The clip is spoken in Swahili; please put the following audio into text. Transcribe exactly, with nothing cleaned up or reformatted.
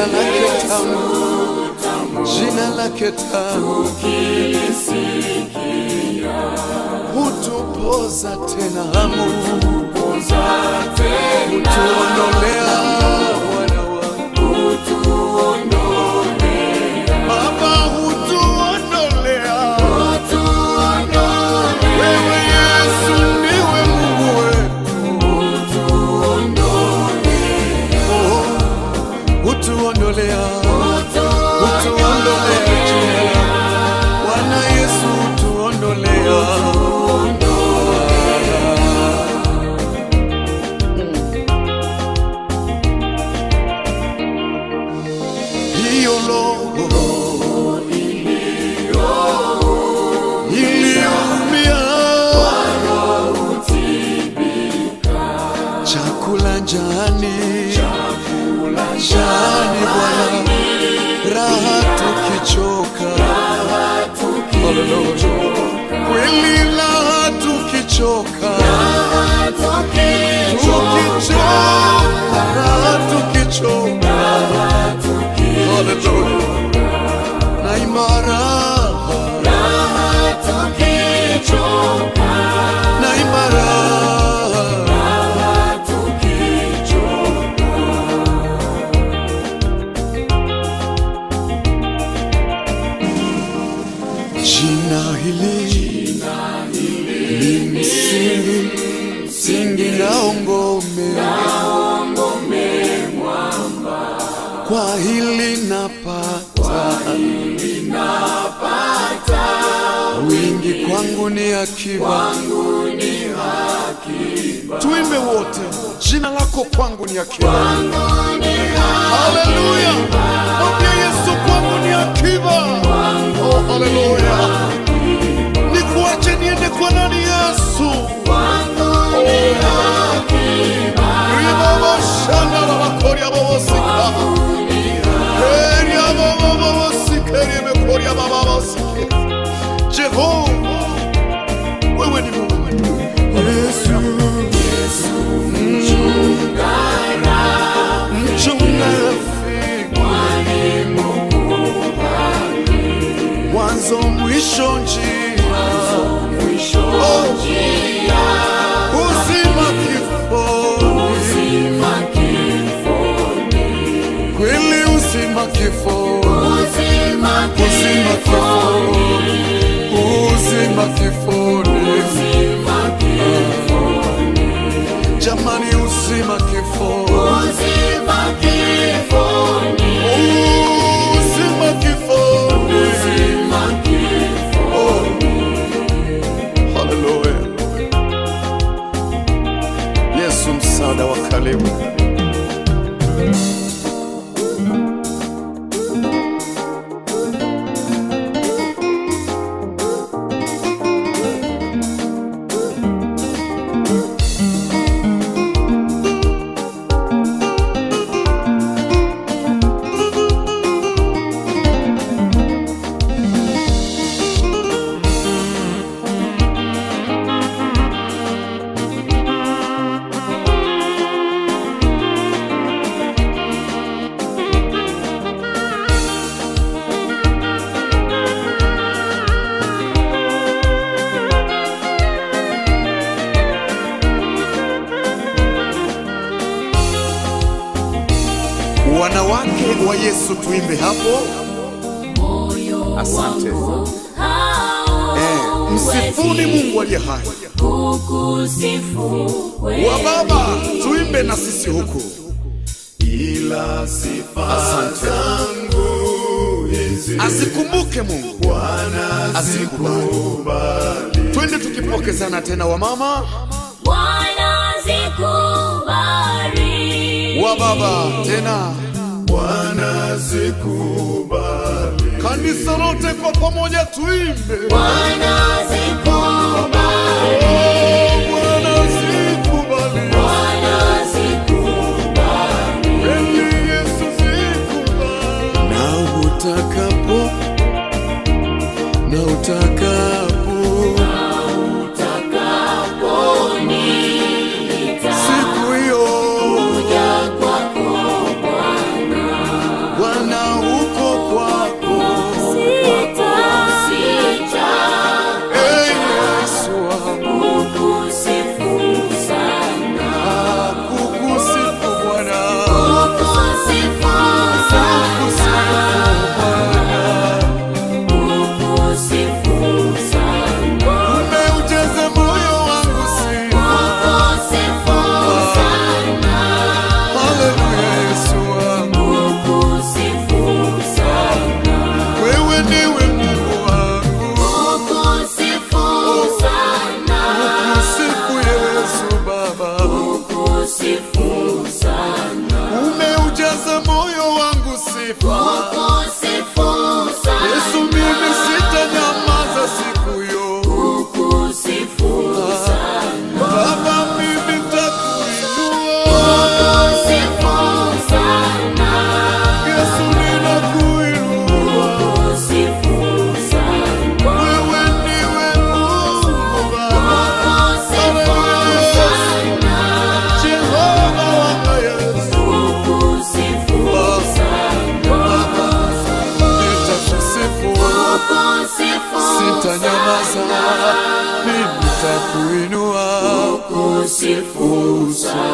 jina lake tamu, jina lake tamu, hutupoza tena hamu, hutuondolea wana wangu, Baba hutuondolea, wewe Yesu ndiwe Mungu wetu, hutuondolea, hutuondolea jina la Bwana Yesu, hutuondolea. Chakula njani, njani Bwana, raha tukichoka, kweli raha tukichoka, tukichoka, raha tukichoka, na imara, na imara, jina hili ni msingi, msingi na ngome, kwa hili napata, wingi kwangu ni akiba. Tuimbe wote, jina lako kwangu ni akiba. Haleluya, mwambie Yesu kwangu ni akiba. Oh, haleluya, nikuache niende kwa nani Yesu? Ribaba shanda la bakori ya babosika, heri ya baba babosika, heri ya mekori ya baba babosika. Jehova, wewe ni Mungu. Yesu, Yesu, mchungara, mchungara rafiki, mwanzo mwisho njia, oh, uzima kifoni, kweli uzima kifoni, uzima kifoni, uzima kifoni, jamani uzima kifoni, uzima kifoni, uzima kifoni, uzima kifoni. Haleluya, Yesu msaada wa karibu. Wanawake wa Yesu, tuimbe hapo. Asante. Eh, msifuni Mungu aliye hai. Wa baba, tuimbe na sisi huku. Ila sifa zangu hizi asikumbuke Mungu, Bwana asikubali. Twende tukipokezana tena wa mama. Bwana asikubali. Wa baba tena. Bwana asikubali. Kanisa lote kwa pamoja tuimbe. Bwana asikubali. Oh, Bwana asikubali. Bwana asikubali. Eli Yesu asikubali. Na utakapo, na utakapo, na utakapo nita siku hiyo kuja kwako Bwana. kusifu sana.